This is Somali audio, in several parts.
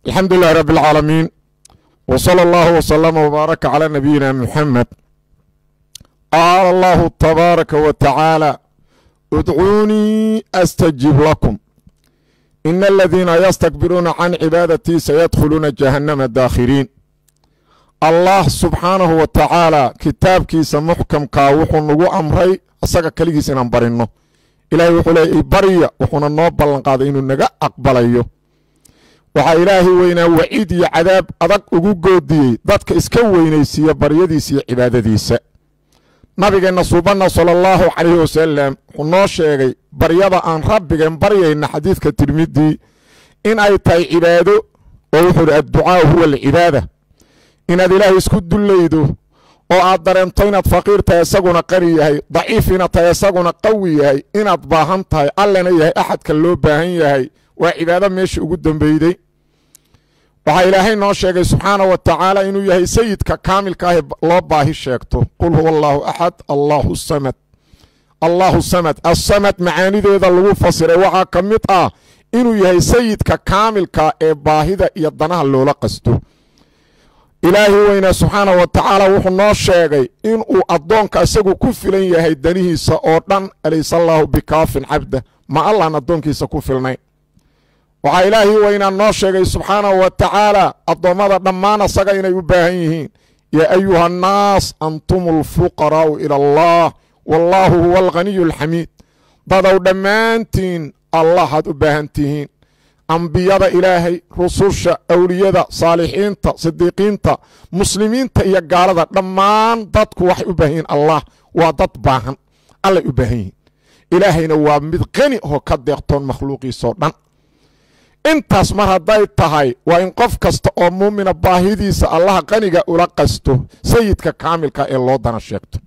الحمد لله رب العالمين وصلى الله وسلم وبارك على نبينا محمد. قال الله تبارك وتعالى ادعوني استجب لكم إن الذين يستكبرون عن عبادتي سيدخلون جهنم داخرين. الله سبحانه وتعالى كتابكيس محكم كاوحو نغو أمري أساق كليس نمبرنو إلهي وحولي بريا وحونا نوبال نقاض إنو نغا أقباليو waxaa ilaahay weynaa waciid iyo cadaab adag ugu goodiyey dadka iska weynaysiiya baryadiisa iyo cibaadadiisa. nabigeenna suubanna sallallahu calayhi wasallam wuxuu noo sheegay baryada aan rabbigeen baryayna xadiidka tirmidii in ay tahay cibaado oo wuxuu yidhi adducaa huwa alcibaada, inaad ilaahay isku dullaydo oo aad dareento inaad faqiir tahay isaguna qani yahay, daciif inaad tahay isaguna qawi yahay, inaad baahan tahay allana yahay axadka loo baahan yahay. waa cibaado meeshii ugu dambayday. waxaa ilaahay noo sheegay subxaanahu wa tacaala inuu yahay sayidka kaamilka ah loo baahi sheegto. qul huwa allaahu axad allaahu samad. allaahu samad assamad macaanideeda lagu fasiray waxaa ka mid ah inuu yahay sayidka kaamilka ee baahida iyo danaha loola qasto. ilaahi weynaa subxaanahu wa tacaala wuxuu noo sheegay inuu addoonka isagu ku filan yahay danihiisa oo dhan. alaysa allaahu bikaafin cabda, ma allaan addoonkiisa ku filnayn. waxaa ilaahi weynaa noo sheegay subxaanahu wa tacaala addoommada dhammaan asaga inay u baahan yihiin. yaa ayuha annaas antum alfuqaraa'u ila allah wallaahu huwa alghaniyu alxamiid. dadow dhammaantiin allahaad u baahan tihiin. ambiyada ilaahay, rususha, awliyada, saalixiinta, sidiiqiinta, muslimiinta iyo gaalada dhammaan dadku waxay u baahan yihiin allah. waa dad baahan, allay u baahan yihiin. ilaahayna waa mid qani oo ka deeqtoon makhluuqiisoo dhan. intaas mar hadday tahay waa in qof kasta oo muumina baahidiisa allaha qaniga ula qasto sayidka kaamilka ee loo dana sheegto.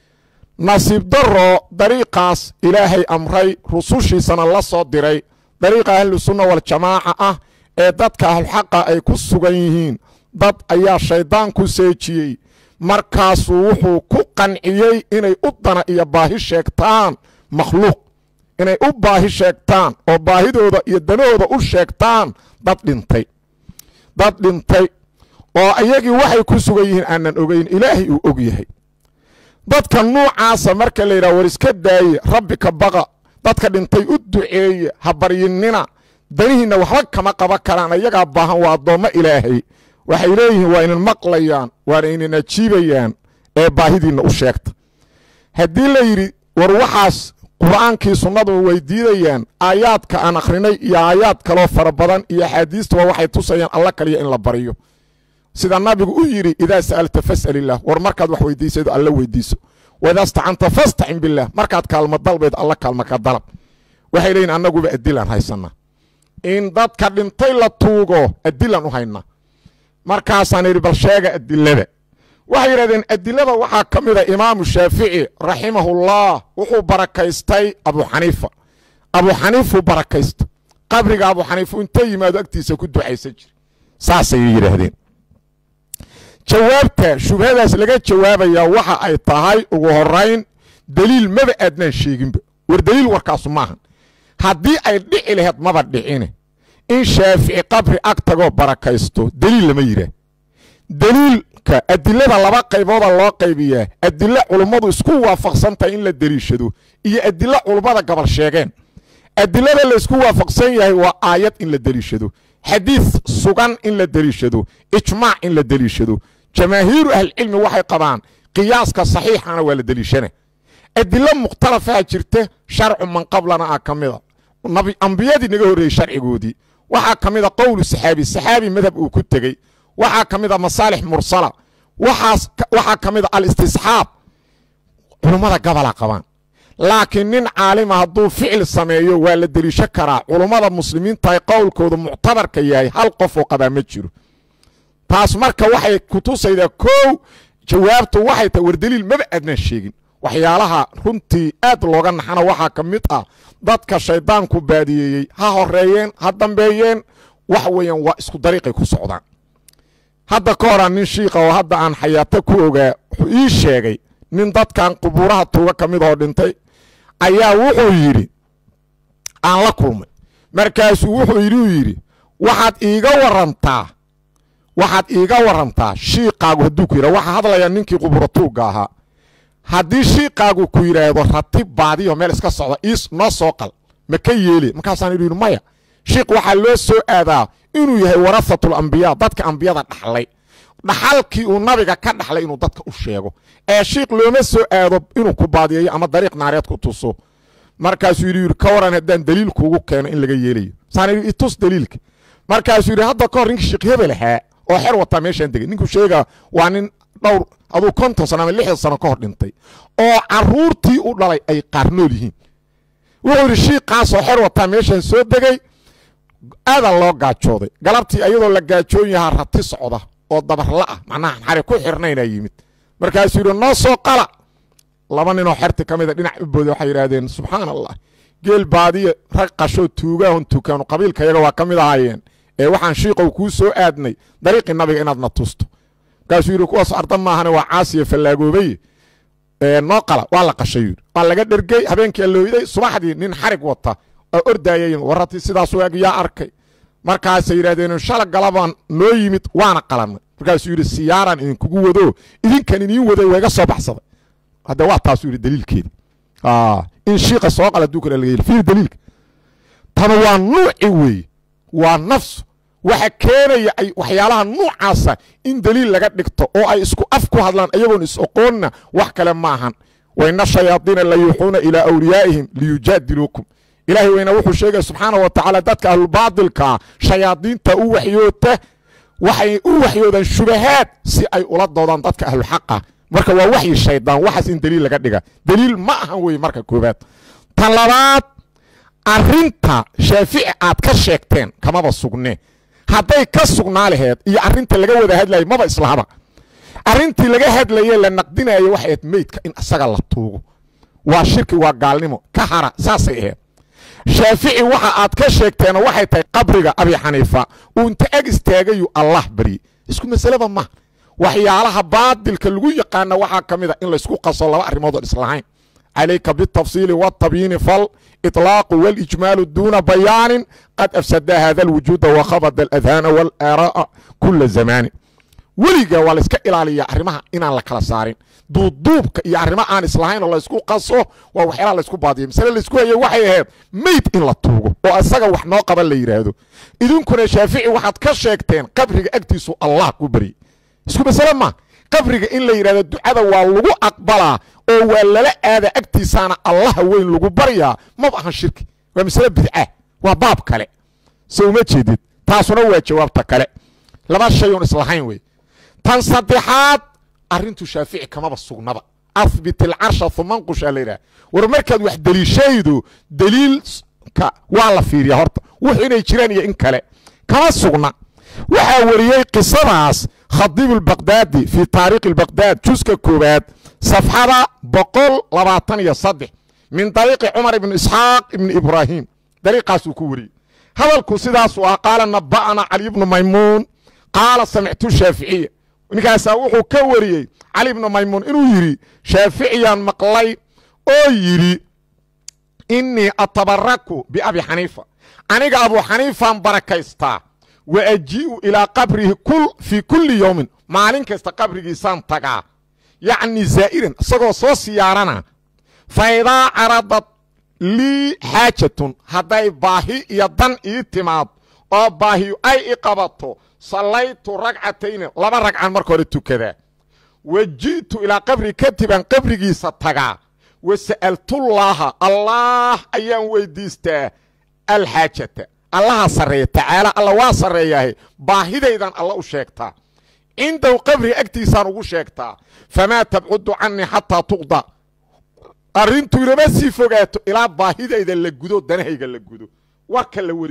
nasiib darro dariiqaas ilaahay amray rusushiisana la soo diray, dariiqa ahlusunna waljamaaca ah ee dadka ahluxaqa ay ku sugan yihiin, dad ayaa shaydaan ku seejiyey. markaasuu wuxuu ku qanciyey inay u dana iyo baahi sheegtaan makhluuq, inay u baahi sheegtaan oo baahidooda iyo danahooda u sheegtaan dad dhintay oo iyagii waxay ku sugan yihiin aanan ogeyn, ilaahay uu og yahay. dadka nuucaasa marka la yidhaha war iska daaye, rabbi ka baqa, dadka dhintay u duceeye, ha baryinina, danihiinna waxba kama qaban karaan, iyagaa baahan, waa addoommo ilaahay. waxay leeyihiin waa inan maqlayaan, waana inan ajiibayaan, ee baahidiinna u sheegta. haddii la yidhi war waxaas qur'aankii sunnadu way diidayaan, aayaadka aan akhrinay iyo aayaad kaloo fara badan iyo axaadiistuba waxay tusayaan alla kaliya in la baryo. sida nabigu u yidhi idaa sa'alta fas'al illaah, war markaad wax weydiisaydo alla weydiiso. waidaa stacanta fastacin billaah, markaad kaalma dalbayd alla kaalma ka dalab. waxay leeyihin annaguba adilaan haysanaa, in dadka dhintay la tuugo adilaan u haynaa. markaasaan idhi bal sheega adilada. waxay yidhahdeen adilada waxaa ka mida imaamu shaafici raximahullah wuxuu barakaystay abuxaniifa. abuxaniifuu barakaysta, qabriga abuxaniifu inta yimaado agtiisa ku ducaysan jira. saasay yidhaahdeen. jawaabta shubhadaas laga jawaabayaa waxa ay tahay ugu horayn daliil maba aadnaan sheeginba. war daliil warkaasu maahan. haddii ay dhici laheyd maba dhicine in shaafici qabri ag tagoo barakaysto daliil lama yidhaah. daliilka adilada laba qaybooda loo qaybiyaa, adilo culummadu isku waafaqsan tahay in la deliishado iyo adilo culummada gabal sheegeen. adilada la isku waafaqsan yahay waa aayad in la deliishado, xadiid sugan in la deliishado, ijmaac in la deliishado. jamaahiiru ahlicilmi waxay qabaan qiyaaska saxiixana waa la deliishana. adilo mukhtalafaha jirta, sharcu man qablana ah ka mida, ambiyadii naga horreeyey sharcigoodii. waxaa ka mida qowlu saxaabi madhab uu ku tegey. waxaa ka mid a masaalix mursala, waxaa ka mid a alistisxaab. culummada gabola qabaan, laakiin nin caalima hadduu ficil sameeyo waa la deliisho karaa. culummada muslimiinta ay qowlkooda muctabarka yahay hal qof oo qabaa ma jiro. taas marka waxay ku tusaydaa kow jawaabtu waxay tahay war deliil maba aadnaan sheegin. waxyaalaha runtii aad looga naxana waxaa ka mid ah dadka shayddaanku baadiyeeyey, ha horeeyeen ha dambeeyeen, waxa weeyaan waa isku dariiqay ku socdaan. hadda ka horaa nin shiika oo hadda aan xayaato ku ogaa wuxuu ii sheegay nin dadkan qubuuraha tuuga ka mid oo dhintay ayaa wuxuu yidhi aan la kulmay. markaasuu wuxuu yidhi waxaad iiga warantaa shiiqaagu hadduu ku yidhahdo waxaa hadlayaa ninkii quburatuugga ahaa haddii shiiqaagu ku yidhaahdo ratib baadiyo meel iska socda noo soo qal ma ka yeeli markaasaan idhi maya shiiq waxaa loo soo aadaa inuu yahay warahatul ambiyaa dadka ambiyada dhaxlay dhaxalkii uu nabiga ka dhaxlay inuu dadka u sheego ee shiiq looma soo aado inuu ku baadiyeeyo ama dariiq naareed ku tuso markaasuu yidhi ka waran haddaan daliil kuugu keeno in laga yeelayo saan idhi itus daliilka markaasuu yidhi hadda ka hor ninkii shiiq hebel ahaa oo xer wataa meeshaan degay ninkuu sheegaa waa nin dhowr aduu 50 sano ama 60 sano ka hor dhintay oo caruurtii u dhalay ay qaar nool yihiin wuxuu yidhi shiiqaasoo xer wataa meeshaan soo degay aadan loo gaajooday galabtii ayadoo la gaajoon yahaa rati socda oo dabarla ah macnaha xari ku xirnaynaa yimid markaasuu yidhi noo soo qala laba ninoo xerti ka mida dhinac u booday waxay yidhaahdeen subxaan allah geel baadiye rag qashoo tuugaahun tukaanu qabiilka yaga waa ka mid ahaayeen ee waxaan shiiqow kuu soo aadnay dariiqii nabiga inaad na tusto markaasuu yidhi kuwaas arda maahane waa caasiya fallaagoobaye noo qala waa la qashay yidhi waa laga dhergey habeenkii allooyday subaxdii nin xarig wata oo ordaayay warati sidaas waag yaa arkay markaasay yidhahdeen shala galabaan noo yimid waana qalanay markaasuu yidhi siyaaraan idinkugu wado idinkan idiin waday waa iga soo baxsaday hadda waa taasuu yidhi daliilkeedi in shiiqa soo qala duu kale laga yeli fiir daliilka tana waa nuuci weeye waa nafsu waxa keenaya ay waxyaalaha nuucaasa in daliil laga dhigto oo ay isku af ku hadlaan ayagoon is oqoonna wax kale maahan wayna shayaadiina la yuuxuuna ilaa awliyaa'ihim liyujaadiluukum ilaahay weyna wuxuu sheegaya subxaanahu wa tacaala dadka ahlulbaadilkaa shayaadiinta u waxyoota waxay u waxyoodaan shubahaad si ay ula doodaan dadka ahlulxaqa marka waa waxyi shaydaan waxaas in daliil laga dhiga daliil ma ahan weye marka koobaad tan labaad arrinta shaafici aad ka sheegteen kamaba sugne hadday ka sugnaa laheed iyo arrinta laga wada hadlayay maba islahaba arrintii laga hadlaye la naqdinayo waxay ahayd meydka in asaga la tuugo waa shirki waa gaalnimo ka hara saasay ahayd shaafici waxa aad ka sheegteena waxay tahay qabriga abi xaniifa uu inta ag istaagayu allah bari isku masalaba ma waxyaalaha baadilka lagu yaqaana waxaa ka mid a in laysku qaso laba arrimood oo islahayn عليك بالتفصيل والتبيين فالإطلاق والإجمال دون بيان قد أفسد هذا الوجود وخبض الأذهان والآراء كل زمان وليجا والاسك إلالية أرمها إن الله كلا صارين دوبك يا أرمها عن إسلاهين الله يسكو قصه ووحيلا الله يسكو بعضهم مثلا اللي يسكو يوحي هذا ميت إن لا توجو وأسجى وحنا قبل اللي يرادو إذن كنا شافعي واحد كشيكتين قبرك أكتسو الله كبري يسكو مثلا ما قبرك إن لا يرادو الدعاء واللغو أقبله oo wala aada agtiisana Allah weyn lagu bariyaa ma baahan shirki waa misla bid'a waa baab kale soo ma jeedid taasuna waa jawaabta kale laba shay oo islahayn way tan saddexaad arintu shaafici kama basugnaba athbit al-arsha thumma qusha leeyahay war markaad wax daliishaydo daliilka waa la fiiriyaa horta wuxuu inay jiraan iyo in kale kama sugna waxa wariyay qisadaas خطيب البغدادي في تاريخ البغداد جزء كوبات صفحة بقول لباطن يصدح من طريق عمر بن إسحاق بن إبراهيم طريقة سكوري هذا الكسيداس وقال نبأنا علي بن ميمون قال سمعت الشافعية ونكا ساوحو كوري علي بن ميمون إنو يري شافعيا مقلي أو يري إني أتبرك بأبي حنيفة أنا أبو حنيفة بركيستا وأجيء إلى قبره في كل يوم مالين كست قبره سان تقع يعني زائرا سقو سيارنا فإذا عرضت لي حاجة هداي باهي يدن اعتماد أو باهي أي إقابته صليت ركعتين لما ركعان مركورتو كذا وجئت إلى قبر كتبا قبره ستقع وسألت الله أيام ويديستا الحاجة الله سرية تعالى الله واسرية باهديدان الله شيكتا عنده قبري اكتسان وشيكتا فما تبعد عني حتى تقضى أرنتو يرمسي فوقاتو إلى باهديدان لقدو دنهيقا لقدو وركا لوري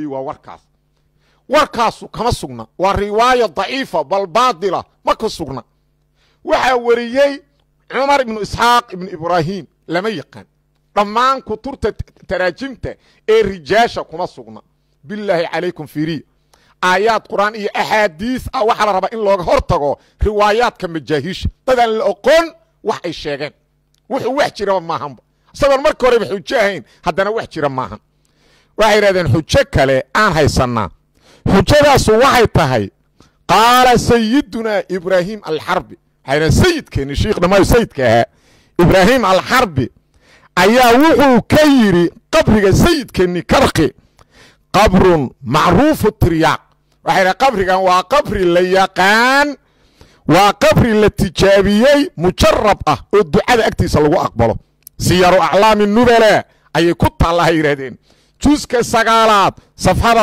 وركاسو كما سقنا والرواية ضعيفة بل باطلة ما كسقنا وحاوريي عمر بن إسحاق بن إبراهيم لما يقن ضمان كتورة تراجمته الرجاشة كما سقنا بالله عليكم فيري آيات قرآن إيه أحاديث أو حال ربا إن لوغ هورتغو روايات كمجاهيش تدان الأقون وحي الشيغين وحي ربا ماهم سبب مركو ربا حجاهين هدانا وحي ربا ماهم وحي رادين حجاك لي آن هاي سنة xujadaasu waxay tahay qaala sayidunaa ibraahim alxarbi waxayna sayidkeeni sheekh dhamaayo sayidka ahaa ibraahim alxarbi ayaa wuxuu ka yidhi qabriga sayidkeeni karqi qabrun macruufu tiryaaq waxayna qabrigan waa qabri la yaqaan waa qabri la tijaabiyey mujarab ah oo ducada agtiisa lagu aqbalo siyaru aclaami nubala ayay ku taallaha yidhaahdeen juska 9aad safxada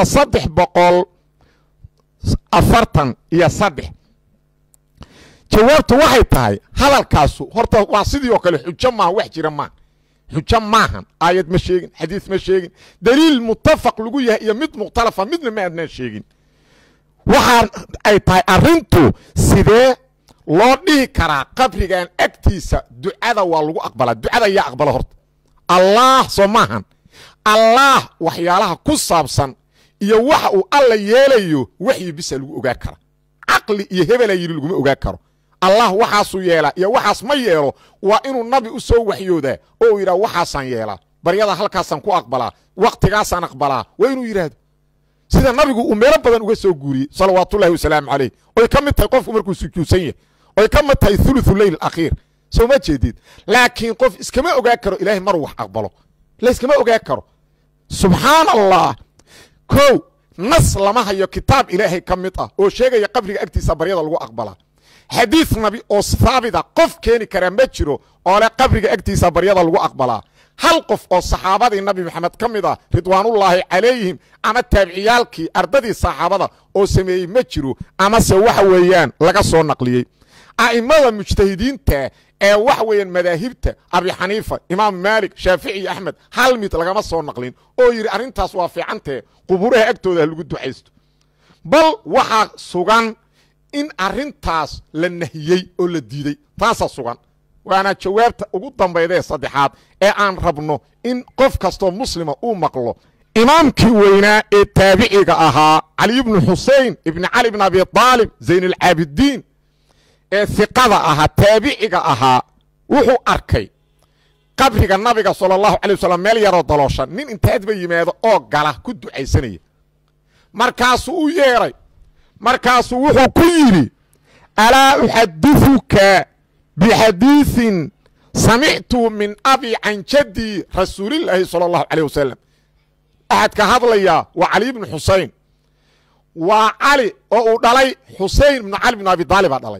343 jawaabtu waxay tahay hadalkaasu horta waa sidii oo kale xujo maaha wax jira maaha xujo maahan aayad ma sheegin xadiis ma sheegin daliil muttafaq lagu yahay iyo mid mukhtalafa midna ma adnaan sheegin waxaan ay tahay arrintu sidee loo dhihi karaa qabrigan agtiisa ducada waa lagu aqbalaa ducada yaa aqbala horta allah soo maahan allah waxyaalaha ku saabsan iyo waxa uu alla yeelayo waxyi bisa lagu ogaa kara caqli iyo hebela yiri laguma ogaa karo allah waxaasuu yeelaa iyo waxaas ma yeelo waa inuu nabi u soo waxyoodaa oo yidhaa waxaasaan yeelaa baryada halkaasaan ku aqbalaa waqtigaasaan aqbalaa waa inuu yidhaahdo sida nabigu uu meelo badan uga soo guuriyey salawaatullahi wasalaamu calayh oy ka mid tahay qofku markuu sujuudsan yahay oy ka mid tahay thuluthu leyl akhiir soo ma jeedid laakiin qof iskama ogaa karo ilaahay mar wax aqbalo la iskama ogaa karo subxaan allah kow nas lama hayo kitaab ilaahay ka mid ah oo sheegaya qabriga agtiisa baryada lagu aqbalaa xadiis nabi oo saabida qof keeni kara ma jiro oo le qabriga agtiisa baryada lagu aqbalaa hal qof oo saxaabadii nabi maxamed ka mid ah ridwaanullaahi calayhim ama taabiciyaalkii ardadii saxaabada oo sameeyey ma jiro amase waxa weeyaan laga soo naqliyey a'immada mujtahidiinta ee waxa weeyaan madaahibta abi xaniifa imaam maalik shaafici iyo axmed hal mid lagama soo naqlin oo yidhi arrintaas waa fiicantee qubuuraha agtooda lagu ducaysto bal waxaa sugan in arrintaas la nahiyey oo la diiday taasaa sugan waana jawaabta ugu dambayda ee saddexaad ee aan rabno in qof kastoo muslima uu maqlo imaamkii weynaa ee taabiciga ahaa cali ibnu xusein ibni cali ibn abi aalib zayn alcaabidiin ee hiqada ahaa taabiciga ahaa wuxuu arkay qabriga nabiga sala allahu calay wasalam meel yaroo dalooshan nin intaadba yimaado oo gala ku ducaysanaya markaasuu u yeedhay markaasuu wuxuu ku yidhi alaa uxadiثuka bixadiiثin samictu min abi can jaddi rasuulillaahi salى اllahu calيه wasalam axadka hadlaya waa cali ibnu xusein waa cali oo uu dhalay xusein ibnu cali ibnu abi aalibaa dhalay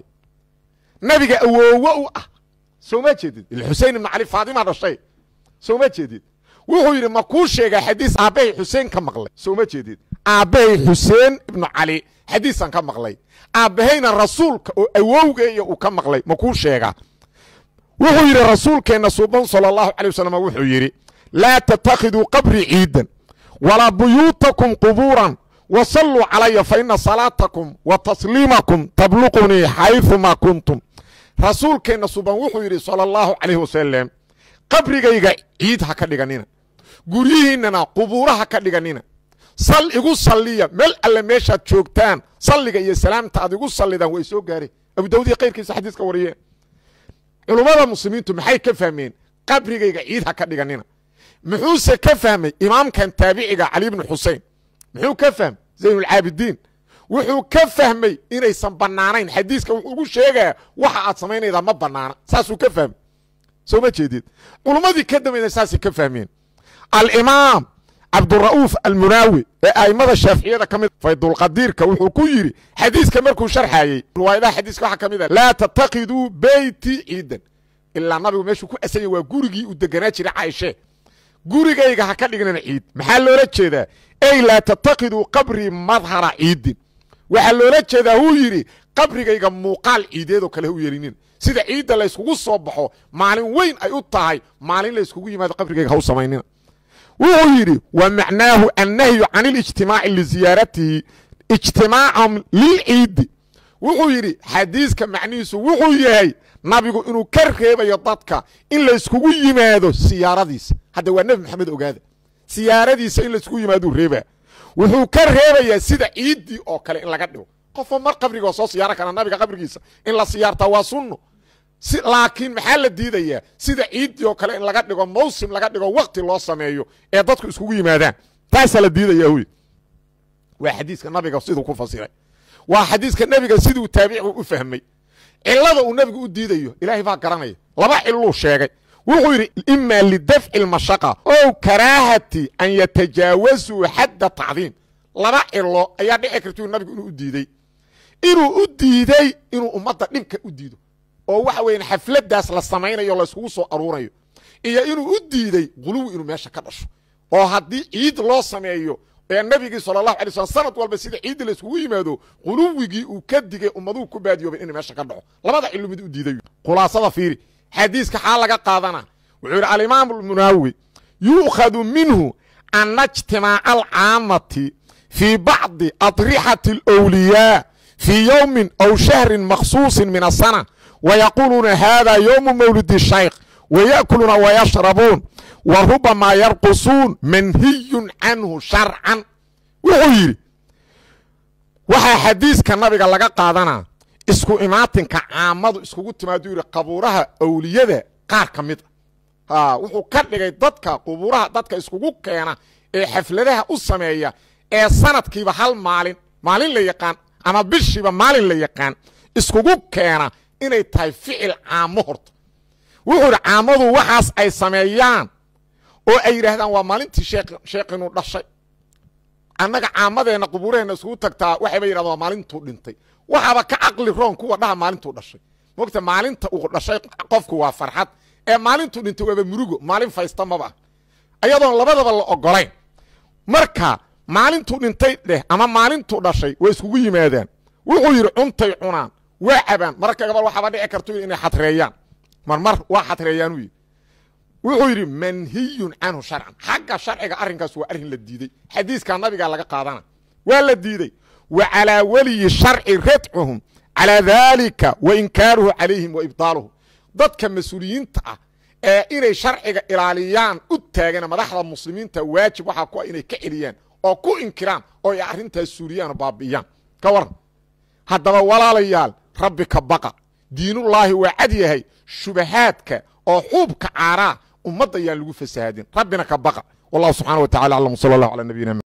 nabiga awoowo u ah soo ma jeedid xusein ibnu cali faadima dhashay soo ma jeedid wuxuu yidhi ma kuu sheegaa xadiis aabbahay xuseen ka maqlay soo ma jeedid aabbahay xuseen ibnu cali xadiisan ka maqlay aabbahayna rasuulka oo awowgeeya uu ka maqlay ma kuu sheegaa wuxuu yidhi rasuulkeenna suuban sala allahu calay wasalam wuxuu yidhi laa tattakhiduu qabrii ciidan walaa buyuutakum qubuuran wasalluu calaya fa ina salaatakum wa tasliimakum tabluqunii xayثumaa kuntum rasuulkeenna suuban wuxuu yidhi sala allahu calayh wasalam qabrigayga ciid ha ka dhiganina guryihiinnana qubuuraha ka dhiganina sal igu salliya meel alle meeshaad joogtaan salliga iyo salaamta aad igu sallidaan way soo gaareen abu daawud iyo kayrkiisa xadiiska wariyeen culummada muslimiintu maxay ka fahmeen qabrigayga ciid ha ka dhiganina muxuuse ka fahmay imaamkan taabiciga cali ibnu xusein muxuu ka fahmay zaynulcaabidiin wuxuu ka fahmay inaysan bannaanayn xadiiska wuxuu ugu sheegaya waxa aad samaynaydaa ma bannaana saasuu ka fahmay soo ma jeedid culummadii ka dambayna saasay ka fahmeen alimaam cabdura'uuf almunaawi ee a'immada shaaficiyada ka mid faydulqadiirka wuxuu ku yidhi xadiiska markuu sharxaayey riwaayadaha xadiiska waxaa ka mid ah laa tattakiduu beyti ciidan ilaa nabigu meeshuu ku asanya waa gurigii uu deganaa jiray caaishe gurigayga ha ka dhignana ciid maxaa loola jeedaa ey laa tattakiduu qabrii madhara ciidin waxaa loola jeedaa wuu yidhi qabrigayga muuqaal ciideedoo kale hu yeelinin sida ciidda layskugu soo baxo maalin weyn ay u tahay maalin layskugu yimaado qabrigayga ha u samaynina wuxuu yidhi wa macnaahu annahyu can ilijtimaaci liziyaaratihi ijtimaacahum lilciidi wuxuu yidhi xadiiska macnihiisu wuxuu yahay nabigu inuu ka reebayo dadka in layskugu yimaado siyaaradiisa hadda waa nebi maxamed ogaada siyaaradiisa in layskugu yimaaduu reebaa wuxuu ka reebayaa sida ciiddii oo kale in laga dhigo qofoo mar qabrigoo soo siyaaro kara nabiga qabrigiisa in la siyaartaa waa sunno laakiin maxaa la diidayaa sida ciiddii oo kale in laga dhigo mawsim laga dhigo wakti loo sameeyo ee dadku iskugu yimaadaan taasaa la diidaya huy waa xadiiska nabiga siduu ku fasiray waa xadiiska nabiga siduu taabicigu u fahmay cilada uu nabigu u diidayo ilaahay baa garanaya laba ciluu sheegay wuxuu yiri imma lidaf'i almashaqa aw karahati an yatajaawazu hadda ta'dhim laba cilo ayaa dhici kartaa nabigu inuu u diiday inuu ummadda dhibka u diido oo waxa weeyaan xafladaas la sameeyo la isku soo aruurayo iyo inuu u diiday quluwi inuu meesha ka dhasho oo haddii ciid loo sameeyo ee nabiga sallallahu alayhi wasallam sanad walba sida ciid la isku yimaado quluwigii uu ka digay ummadu ku baadiyoobay in meesha ka dhaco labada cilmi mid u diiday khulaasada fiiri xadiiska xal laga qaadana wuxuu yiri al-imam al-munawi yu'khadhu minhu an ijtimaa' al-aamati fi ba'd adrihati al-awliya في يوم أو شهر مخصوص من السنة ويقولون هذا يوم مولد الشيخ ويأكلون ويشربون وربما يرقصون منهي عنه شرعا وغيره وحا حديث كان نبي قال لك قادنا اسكو إماتن كعامض اسكو قلت ما دوري قبورها أولياء قار كميت وحو كردغي دادك قبورها دادك اسكو كينا حفلتها السماية سنة كيبا هل مالين ليقان ama bishiba maalin la yaqaan iskugu keena inay tahay ficil caamo horto wuxuu caamadu waxaas ay sameeyaan oo ay yiraahdaan waa maalintii sheekinu dhashay annaga caamadeena qubuureena isku tagtaa waxay yiraahdaan waa maalintuu dhintay waxaba ka aqli roon kuwa dhaha maalintuu dhashay moogta maalinta uu dhashay qofku waa farxad ee maalintuu dhintay waa murugo maalin faysta maba ayadoon labadaba la ogolayn marka maalintu dhintay dheh ama maalintu dhashay way iskugu yimaadaan wuxuu yiri cuntay cunaan waa cabaan marka gabal waxa dhici karto inay xatreeyaan mar waa xatreeyaan wuxuu yiri manhiyun anhu shar'an xagga sharciga arrinkaas waa arrin la diiday xadiiska nabiga laga qaadana waa la diiday wa ala wali shar'i rad'uhum ala dhalika wa inkaruhu alayhim wa ibtaluhu dadka mas'uuliyiinta ah inay sharciga ilaaliyaan u taagan madaxda muslimiinta waajib waxa ku inay ka celiyaan oo ku inkiraan oo ay arrintaas suuriyaan baabiyaan ka war hadaba walaalayaal rabbika baqa diinullaahi waa cad yahay shubahaadka oo xuubka caara ummadda ayaan lagu fasaadin rabbina ka baqa wallahu subhanahu wa ta'ala sallallahu ala nabiyina